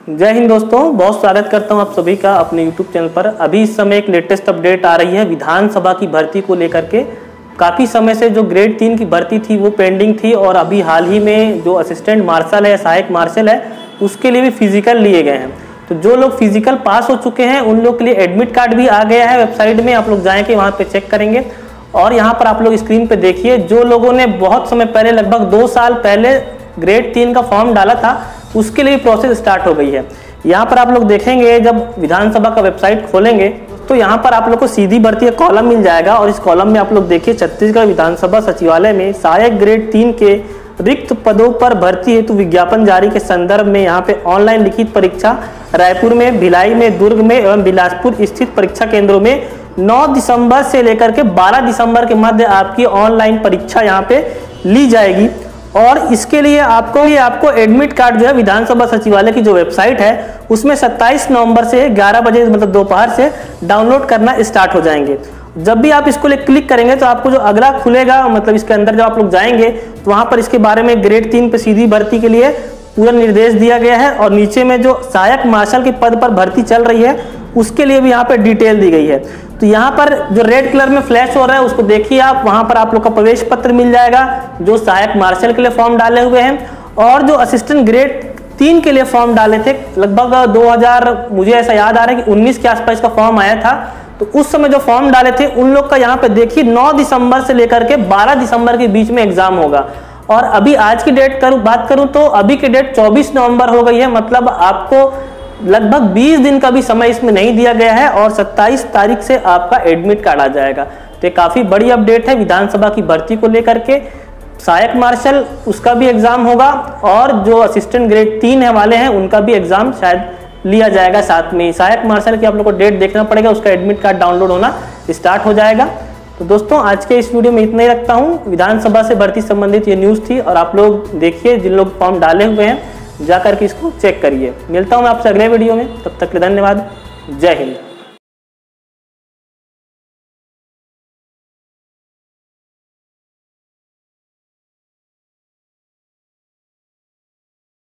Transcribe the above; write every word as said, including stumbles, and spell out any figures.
जय हिंद दोस्तों, बहुत स्वागत करता हूं आप सभी का अपने यूट्यूब चैनल पर। अभी इस समय एक लेटेस्ट अपडेट आ रही है विधानसभा की भर्ती को लेकर के। काफ़ी समय से जो ग्रेड तीन की भर्ती थी वो पेंडिंग थी और अभी हाल ही में जो असिस्टेंट मार्शल है, सहायक मार्शल है, उसके लिए भी फिजिकल लिए गए हैं। तो जो लोग फिजिकल पास हो चुके हैं उन लोग के लिए एडमिट कार्ड भी आ गया है वेबसाइट में। आप लोग जाएंगे वहाँ पे चेक करेंगे और यहाँ पर आप लोग स्क्रीन पे देखिए, जो लोगों ने बहुत समय पहले लगभग दो साल पहले ग्रेड तीन का फॉर्म डाला था उसके लिए प्रोसेस स्टार्ट हो गई है। यहाँ पर आप लोग देखेंगे, जब विधानसभा का वेबसाइट खोलेंगे तो यहाँ पर आप लोग को सीधी भर्ती का कॉलम मिल जाएगा और इस कॉलम में आप लोग देखिए छत्तीसगढ़ विधानसभा सचिवालय में सहायक ग्रेड तीन के रिक्त पदों पर भर्ती हेतु विज्ञापन जारी के संदर्भ में यहाँ पे ऑनलाइन लिखित परीक्षा रायपुर में, भिलाई में, दुर्ग में एवं बिलासपुर स्थित परीक्षा केंद्रों में नौ दिसंबर से लेकर के बारह दिसंबर के मध्य आपकी ऑनलाइन परीक्षा यहाँ पे ली जाएगी। और इसके लिए आपको ये आपको एडमिट कार्ड जो है विधानसभा सचिवालय की जो वेबसाइट है उसमें सत्ताईस नवंबर से ग्यारह बजे मतलब दोपहर से डाउनलोड करना स्टार्ट हो जाएंगे। जब भी आप इसको क्लिक करेंगे तो आपको जो अगला खुलेगा, मतलब इसके अंदर जब आप लोग जाएंगे तो वहां पर इसके बारे में ग्रेड तीन पे सीधी भर्ती के लिए पूरा निर्देश दिया गया है और नीचे में जो सहायक मार्शल के पद पर भर्ती चल रही है उसके लिए भी यहाँ पे डिटेल दी गई है। तो यहाँ पर जो रेड कलर में फ्लैश हो रहा है उसको देखिए आप, वहां पर आप लोग का प्रवेश पत्र मिल जाएगा जो सहायक मार्शल के लिए फॉर्म डाले हुए हैं और जो असिस्टेंट ग्रेड तीन के लिए फॉर्म डाले थे लगभग दो हजार, मुझे ऐसा याद आ रहा है कि उन्नीस के आसपास का फॉर्म आया था। तो उस समय जो फॉर्म डाले थे उन लोग का यहाँ पे देखिए नौ दिसंबर से लेकर के बारह दिसंबर के बीच में एग्जाम होगा। और अभी आज की डेट करूं बात करूं तो अभी की डेट चौबीस नवंबर हो गई है, मतलब आपको लगभग बीस दिन का भी समय इसमें नहीं दिया गया है और सत्ताईस तारीख से आपका एडमिट कार्ड आ जाएगा। तो ये काफी बड़ी अपडेट है विधानसभा की भर्ती को लेकर के। सहायक मार्शल उसका भी एग्जाम होगा और जो असिस्टेंट ग्रेड तीन है वाले हैं उनका भी एग्जाम शायद लिया जाएगा साथ में। सहायक मार्शल की आप लोग को डेट देखना पड़ेगा, उसका एडमिट कार्ड डाउनलोड होना स्टार्ट हो जाएगा। तो दोस्तों आज के इस वीडियो में इतना ही रखता हूँ। विधानसभा से भर्ती संबंधित ये न्यूज़ थी और आप लोग देखिए, जिन लोग फॉर्म डाले हुए हैं जाकर के इसको चेक करिए। मिलता हूँ मैं आपसे अगले वीडियो में, तब तक के धन्यवाद। जय हिंद।